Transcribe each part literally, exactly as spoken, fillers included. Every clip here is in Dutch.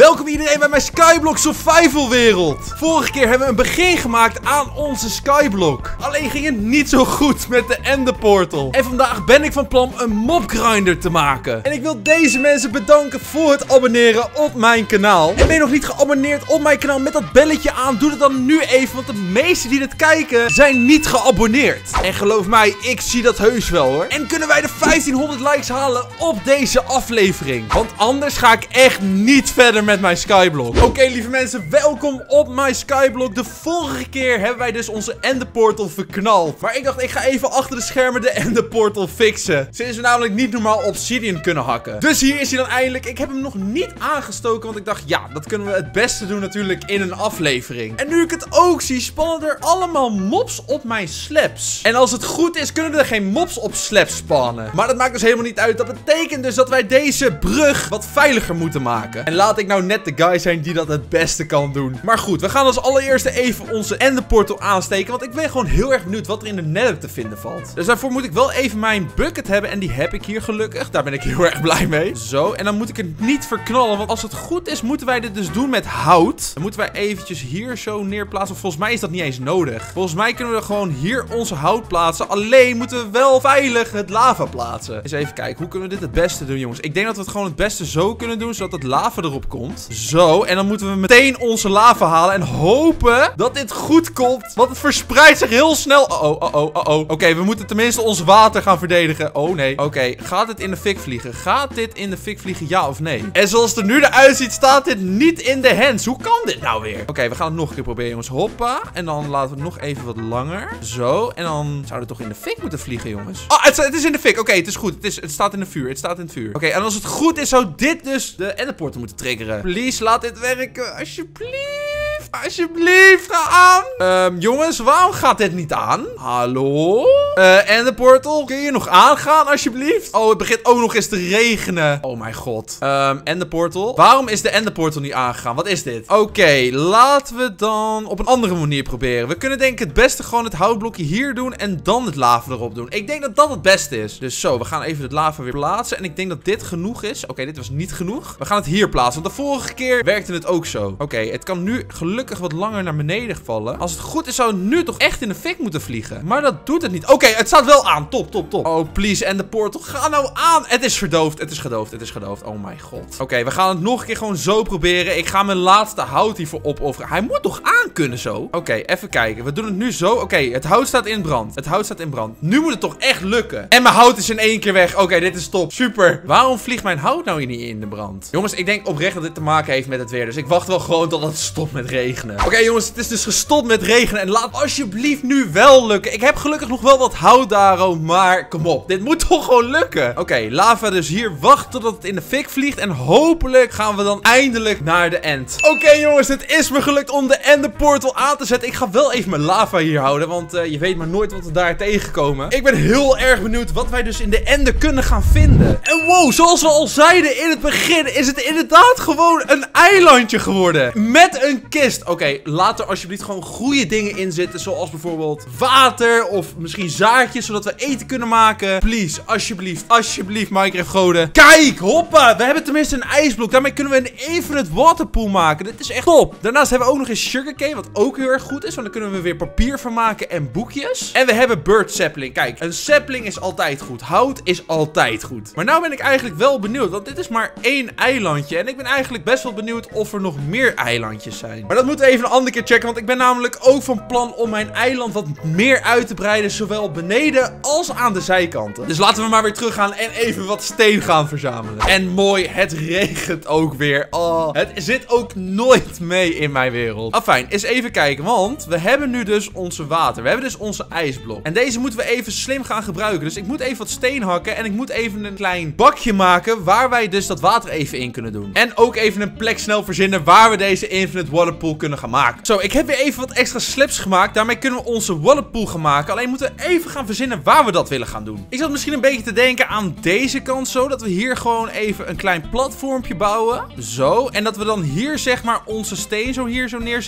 Welkom iedereen bij mijn Skyblock Survival wereld. Vorige keer hebben we een begin gemaakt aan onze Skyblock. Alleen ging het niet zo goed met de Ender Portal. En vandaag ben ik van plan een mobgrinder te maken. En ik wil deze mensen bedanken voor het abonneren op mijn kanaal. En ben je nog niet geabonneerd op mijn kanaal met dat belletje aan, doe dat dan nu even. Want de meesten die dit kijken zijn niet geabonneerd. En geloof mij, ik zie dat heus wel hoor. En kunnen wij de vijftienhonderd likes halen op deze aflevering. Want anders ga ik echt niet verder met mijn Skyblock. Oké, okay, lieve mensen, welkom op mijn Skyblock. De vorige keer hebben wij dus onze Ender Portal verknald. Maar ik dacht, ik ga even achter de schermen de Ender Portal fixen. Sinds we namelijk niet normaal obsidian kunnen hakken. Dus hier is hij dan eindelijk. Ik heb hem nog niet aangestoken, want ik dacht, ja, dat kunnen we het beste doen natuurlijk in een aflevering. En nu ik het ook zie, spannen er allemaal mobs op mijn slabs. En als het goed is, kunnen er geen mobs op slabs spannen. Maar dat maakt dus helemaal niet uit. Dat betekent dus dat wij deze brug wat veiliger moeten maken. En laat ik nou net de guy zijn die dat het beste kan doen. Maar goed, we gaan als allereerste even onze Ender Portal aansteken. Want ik ben gewoon heel erg benieuwd wat er in de nether te vinden valt. Dus daarvoor moet ik wel even mijn bucket hebben. En die heb ik hier gelukkig. Daar ben ik heel erg blij mee. Zo, en dan moet ik het niet verknallen. Want als het goed is, moeten wij dit dus doen met hout. Dan moeten wij eventjes hier zo neerplaatsen. Volgens mij is dat niet eens nodig. Volgens mij kunnen we gewoon hier onze hout plaatsen. Alleen moeten we wel veilig het lava plaatsen. Eens even kijken, hoe kunnen we dit het beste doen, jongens? Ik denk dat we het gewoon het beste zo kunnen doen, zodat het lava erop komt. Zo, en dan moeten we meteen onze lava halen en hopen dat dit goed komt. Want het verspreidt zich heel snel. Oh, oh, oh, oh, oh. Oké, okay, we moeten tenminste ons water gaan verdedigen. Oh, nee. Oké, okay, gaat dit in de fik vliegen? Gaat dit in de fik vliegen, ja of nee? En zoals het er nu eruit ziet, staat dit niet in de hands. Hoe kan dit nou weer? Oké, okay, we gaan het nog een keer proberen, jongens. Hoppa. En dan laten we het nog even wat langer. Zo, en dan zou het toch in de fik moeten vliegen, jongens. Oh, het, het is in de fik. Oké, okay, het is goed. Het, is, het staat in de vuur. Het staat in het vuur. Oké, okay, en als het goed is, zou dit dus de Ender Portal moeten triggeren. Please, laat dit werken. Alsjeblieft. Alsjeblieft, ga aan. Um, jongens, waarom gaat dit niet aan? Hallo? Uh, Ender Portal, kun je nog aangaan, alsjeblieft? Oh, het begint ook nog eens te regenen. Oh mijn god. Um, Ender Portal. Waarom is de Ender Portal niet aangegaan? Wat is dit? Oké, okay, laten we dan op een andere manier proberen. We kunnen denk ik het beste gewoon het houtblokje hier doen en dan het lava erop doen. Ik denk dat dat het beste is. Dus zo, we gaan even het lava weer plaatsen. En ik denk dat dit genoeg is. Oké, okay, dit was niet genoeg. We gaan het hier plaatsen, want de vorige keer werkte het ook zo. Oké, okay, het kan nu gelukkig wat langer naar beneden vallen. Als het goed is, zou het nu toch echt in de fik moeten vliegen. Maar dat doet het niet. Oké, okay, het staat wel aan. Top, top, top. Oh, please, Ender Portal, ga nou aan. Het is verdoofd, het is gedoofd, het is gedoofd. Oh mijn god. Oké, okay, we gaan het nog een keer gewoon zo proberen. Ik ga mijn laatste hout hiervoor opofferen. Hij moet toch aan kunnen zo? Oké, okay, even kijken. We doen het nu zo. Oké, okay, het hout staat in brand. Het hout staat in brand. Nu moet het toch echt lukken. En mijn hout is in één keer weg. Oké, okay, dit is top. Super. Waarom vliegt mijn hout nou hier niet in de brand? Jongens, ik denk oprecht dat dit te maken heeft met het weer. Dus ik wacht wel gewoon tot het stopt met regenen. Oké, okay, jongens, het is dus gestopt met regenen. En laat alsjeblieft nu wel lukken. Ik heb gelukkig nog wel wat hout daar, maar kom op. Dit moet toch gewoon lukken. Oké, okay, lava dus hier. Wachten tot het in de fik vliegt. En hopelijk gaan we dan eindelijk naar de end. Oké, okay, jongens, het is me gelukt om de Ender Portal aan te zetten. Ik ga wel even mijn lava hier houden, want uh, je weet maar nooit wat we daar tegenkomen. Ik ben heel erg benieuwd wat wij dus in de Ender kunnen gaan vinden. En wow, zoals we al zeiden in het begin, is het inderdaad gewoon een eilandje geworden. Met een kist. Oké, okay, laat er alsjeblieft gewoon goede dingen in zitten, zoals bijvoorbeeld water of misschien zaadjes, zodat we eten kunnen maken. Please, alsjeblieft, alsjeblieft, Minecraft goden. Kijk, hoppa, we hebben tenminste een ijsblok. Daarmee kunnen we een infinite waterpool maken. Dit is echt top. Daarnaast hebben we ook nog eens sugarcane, wat ook heel erg goed is, want dan kunnen we weer papier van maken en boekjes. En we hebben bird sapling. Kijk, een sapling is altijd goed. Hout is altijd goed. Maar nou ben ik eigenlijk wel benieuwd, want dit is maar één eilandje. En ik ben eigenlijk best wel benieuwd of er nog meer eilandjes zijn. Maar dat moeten we even een andere keer checken, want ik ben namelijk ook van plan om mijn eiland wat meer uit te breiden, zowel beneden als aan de zijkanten. Dus laten we maar weer terug gaan en even wat steen gaan verzamelen. En mooi, het regent ook weer. Oh, het zit ook nooit mee in mijn wereld. Afijn, eens even kijken, want we hebben nu dus onze water. We hebben dus onze ijsblok. En deze moeten we even slim gaan gebruiken. Dus ik moet even wat steen hakken en ik moet even een klein bakje maken waar wij dus dat water even in kunnen doen. En ook even een plek snel verzinnen waar we deze infinite waterpool kunnen gaan maken. Zo, ik heb weer even wat extra slips gemaakt. Daarmee kunnen we onze waterpool gaan maken. Alleen moeten we even gaan verzinnen waar we dat willen gaan doen. Ik zat misschien een beetje te denken aan deze kant zo. Dat we hier gewoon even een klein platformpje bouwen. Zo. En dat we dan hier zeg maar onze steen zo hier zo neerzetten.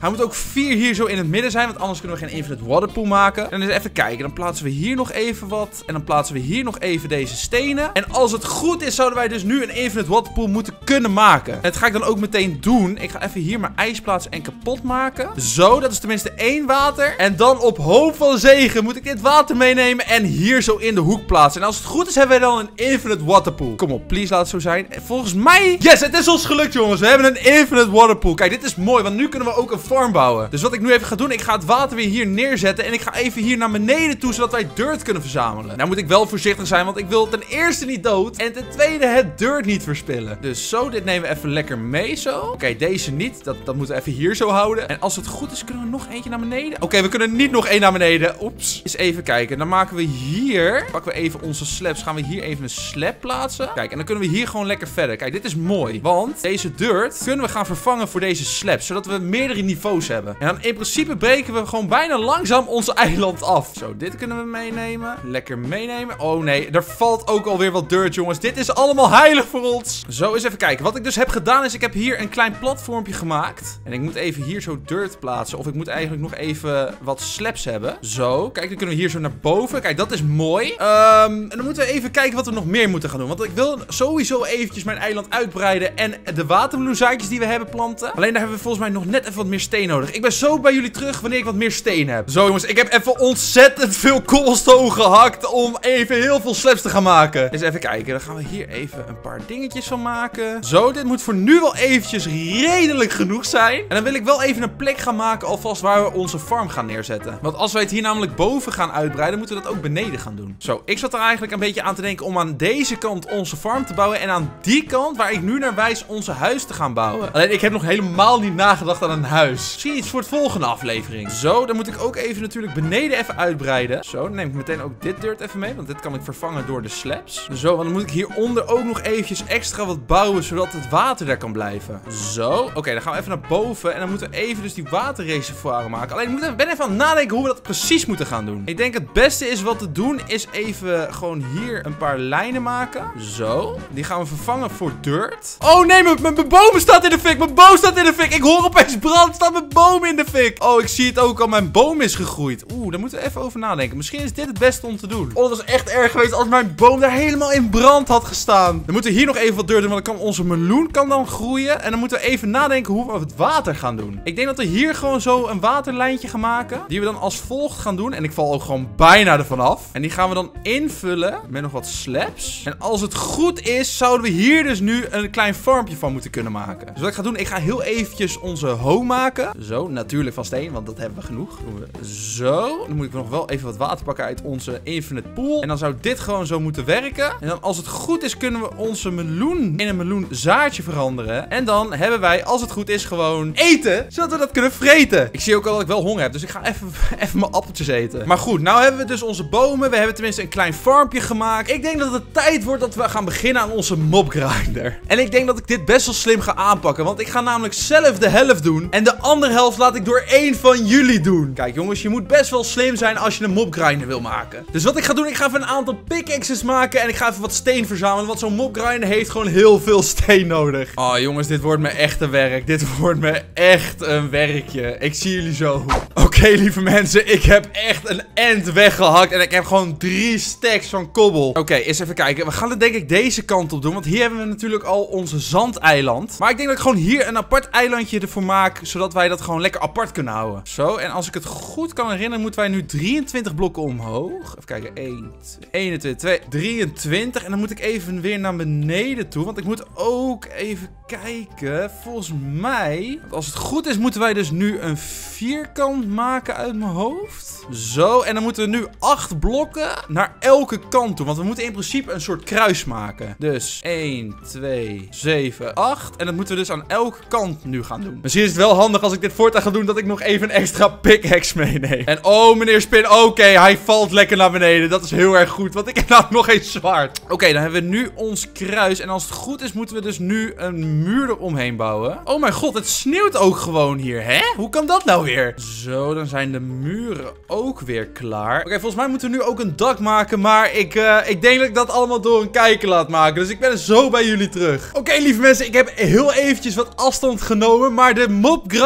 Hij moet ook vier hier zo in het midden zijn, want anders kunnen we geen infinite waterpool maken. En dus even kijken, dan plaatsen we hier nog even wat. En dan plaatsen we hier nog even deze stenen. En als het goed is, zouden wij dus nu een infinite waterpool moeten kunnen maken. En dat ga ik dan ook meteen doen. Ik ga even hier mijn ijs plaatsen en kapot maken. Zo, dat is tenminste één water. En dan op hoop van zegen moet ik dit water meenemen en hier zo in de hoek plaatsen. En als het goed is, hebben wij dan een infinite waterpool. Kom op, please, laat het zo zijn. En volgens mij... Yes, het is ons gelukt, jongens. We hebben een infinite waterpool. Kijk, dit is mooi, want nu kunnen we ook een farm bouwen. Dus wat ik nu even ga doen, ik ga het water weer hier neerzetten. En ik ga even hier naar beneden toe, zodat wij dirt kunnen verzamelen. Nou moet ik wel voorzichtig zijn, want ik wil ten eerste niet dood. En ten tweede het dirt niet verspillen. Dus zo, dit nemen we even lekker mee zo. Oké, okay, deze niet. Dat, dat moeten we even hier zo houden. En als het goed is, kunnen we nog eentje naar beneden. Oké, okay, we kunnen niet nog één naar beneden. Oeps. Eens even kijken. Dan maken we hier... Pakken we even onze slabs. Gaan we hier even een slab plaatsen. Kijk, en dan kunnen we hier gewoon lekker verder. Kijk, dit is mooi. Want deze dirt kunnen we gaan vervangen voor deze slabs. Zodat we meerdere niveaus hebben. En dan in principe breken we gewoon bijna langzaam ons eiland af. Zo, dit kunnen we meenemen. Lekker meenemen. Oh nee, er valt ook alweer wat dirt, jongens. Dit is allemaal heilig voor ons. Zo, eens even kijken. Wat ik dus heb gedaan is, ik heb hier een klein platformpje gemaakt. En ik moet even hier zo dirt plaatsen. Of ik moet eigenlijk nog even wat slabs hebben. Zo, kijk, dan kunnen we hier zo naar boven. Kijk, dat is mooi. Um, en dan moeten we even kijken wat we nog meer moeten gaan doen. Want ik wil sowieso eventjes mijn eiland uitbreiden en de watermeloenzaadjes die we hebben planten. Alleen daar hebben we volgens mij nog net even wat meer steen nodig. Ik ben zo bij jullie terug wanneer ik wat meer steen heb. Zo, jongens, ik heb even ontzettend veel cobblestone gehakt om even heel veel slabs te gaan maken. Dus even kijken, dan gaan we hier even een paar dingetjes van maken. Zo, dit moet voor nu wel eventjes redelijk genoeg zijn. En dan wil ik wel even een plek gaan maken alvast waar we onze farm gaan neerzetten. Want als wij het hier namelijk boven gaan uitbreiden, moeten we dat ook beneden gaan doen. Zo, ik zat er eigenlijk een beetje aan te denken om aan deze kant onze farm te bouwen en aan die kant, waar ik nu naar wijs, onze huis te gaan bouwen. Alleen ik heb nog helemaal niet nagedacht aan een huis. Misschien iets voor het volgende aflevering. Zo, dan moet ik ook even natuurlijk beneden even uitbreiden. Zo, dan neem ik meteen ook dit dirt even mee, want dit kan ik vervangen door de slabs. Zo, want dan moet ik hieronder ook nog eventjes extra wat bouwen, zodat het water daar kan blijven. Zo, oké, okay, dan gaan we even naar boven en dan moeten we even dus die waterreservoiren maken. Alleen ik ben even aan het nadenken hoe we dat precies moeten gaan doen. Ik denk het beste is wat te doen is even gewoon hier een paar lijnen maken. Zo, die gaan we vervangen voor dirt. Oh nee, mijn, mijn boom staat in de fik. Mijn boom staat in de fik. Ik hoor opeens brand. Staat mijn boom in de fik. Oh, ik zie het ook al. Mijn boom is gegroeid. Oeh, daar moeten we even over nadenken. Misschien is dit het beste om te doen. Oh, dat was echt erg geweest als mijn boom daar helemaal in brand had gestaan. Dan moeten we hier nog even wat dirt doen, want dan kan onze meloen kan dan groeien. En dan moeten we even nadenken hoe we het water gaan doen. Ik denk dat we hier gewoon zo een waterlijntje gaan maken, die we dan als volgt gaan doen. En ik val ook gewoon bijna ervan af. En die gaan we dan invullen met nog wat slabs. En als het goed is, zouden we hier dus nu een klein farmpje van moeten kunnen maken. Dus wat ik ga doen, ik ga heel eventjes onze home maken. Zo, natuurlijk van steen, want dat hebben we genoeg. Doen we zo. Dan moet ik nog wel even wat water pakken uit onze infinite pool. En dan zou dit gewoon zo moeten werken. En dan als het goed is, kunnen we onze meloen in een meloenzaadje veranderen. En dan hebben wij, als het goed is, gewoon eten, zodat we dat kunnen vreten. Ik zie ook al dat ik wel honger heb, dus ik ga even, even mijn appeltjes eten. Maar goed, nou hebben we dus onze bomen. We hebben tenminste een klein farmpje gemaakt. Ik denk dat het tijd wordt dat we gaan beginnen aan onze mobgrinder. En ik denk dat ik dit best wel slim ga aanpakken, want ik ga namelijk zelf de helft doen. En de andere helft laat ik door één van jullie doen. Kijk jongens, je moet best wel slim zijn als je een mobgrinder wil maken. Dus wat ik ga doen, ik ga even een aantal pickaxes maken en ik ga even wat steen verzamelen, want zo'n mobgrinder heeft gewoon heel veel steen nodig. Oh jongens, dit wordt me echt een werk. Dit wordt me echt een werkje. Ik zie jullie zo. Oké, okay, lieve mensen, ik heb echt een end weggehakt en ik heb gewoon drie stacks van kobbel. Oké, okay, eens even kijken. We gaan het denk ik deze kant op doen, want hier hebben we natuurlijk al onze zandeiland. Maar ik denk dat ik gewoon hier een apart eilandje ervoor maak, zodat wij dat gewoon lekker apart kunnen houden. Zo, en als ik het goed kan herinneren, moeten wij nu drieëntwintig blokken omhoog. Even kijken, één, eenentwintig, twee, drieëntwintig. En dan moet ik even weer naar beneden toe, want ik moet ook even kijken. Volgens mij, als het goed is, moeten wij dus nu een vierkant maken uit mijn hoofd. Zo, en dan moeten we nu acht blokken naar elke kant toe. Want we moeten in principe een soort kruis maken. Dus één, twee, zeven, acht. En dat moeten we dus aan elke kant nu gaan doen. Misschien is het wel handig als ik dit voortaan ga doen, dat ik nog even een extra pickaxe meeneem. En oh, meneer Spin, oké, okay, hij valt lekker naar beneden. Dat is heel erg goed, want ik heb nou nog geen zwaard. Oké, okay, dan hebben we nu ons kruis. En als het goed is, moeten we dus nu een muur eromheen bouwen. Oh mijn god, het sneeuwt ook gewoon hier, hè? Hoe kan dat nou weer? Zo, dan zijn de muren ook weer klaar. Oké, okay, volgens mij moeten we nu ook een dak maken, maar ik, uh, ik denk dat ik dat allemaal door een kijker laat maken. Dus ik ben zo bij jullie terug. Oké, okay, lieve mensen, ik heb heel eventjes wat afstand genomen, maar de mobgrinder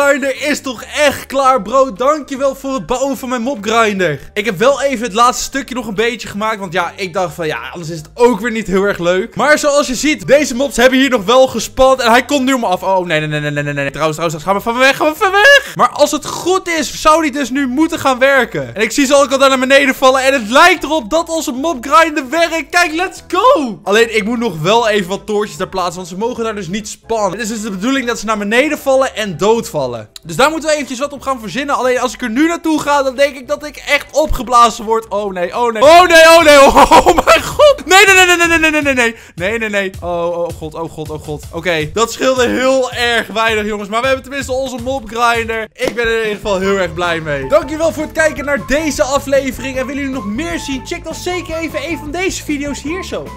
mobgrinder is toch echt klaar, bro. Dankjewel voor het bouwen van mijn mobgrinder. Ik heb wel even het laatste stukje nog een beetje gemaakt. Want ja, ik dacht van ja, anders is het ook weer niet heel erg leuk. Maar zoals je ziet, deze mobs hebben hier nog wel gespand. En hij komt nu maar af. Oh, nee, nee, nee, nee, nee, nee, nee. Trouwens, trouwens, gaan we van weg, gaan we van weg. Maar als het goed is, zou die dus nu moeten gaan werken. En ik zie ze ook al daar naar beneden vallen. En het lijkt erop dat onze mobgrinder werkt. Kijk, let's go. Alleen, ik moet nog wel even wat toortjes daar plaatsen. Want ze mogen daar dus niet spannen. Het is dus de bedoeling dat ze naar beneden vallen en doodvallen. Dus daar moeten we eventjes wat op gaan verzinnen. Alleen, als ik er nu naartoe ga, dan denk ik dat ik echt opgeblazen word. Oh, nee, oh, nee. Oh, nee, oh, nee. Oh, oh mijn god. Nee, nee, nee, nee, nee, nee, nee, nee, nee. Nee, nee, nee. Oh, oh, god, oh, god, oh, god. Oké, okay, dat scheelde heel erg weinig, jongens. Maar we hebben tenminste onze mobgrinder. Ik ben er in ieder geval heel erg blij mee. Dankjewel voor het kijken naar deze aflevering. En willen jullie nog meer zien? Check dan zeker even een van deze video's hier zo.